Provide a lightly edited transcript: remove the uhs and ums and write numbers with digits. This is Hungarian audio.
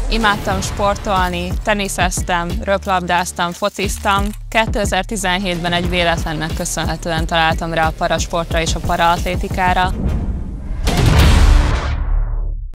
Imádtam sportolni, teniszeztem, röplabdáztam, fociztam. 2017-ben egy véletlennek köszönhetően találtam rá a parasportra és a paraatlétikára.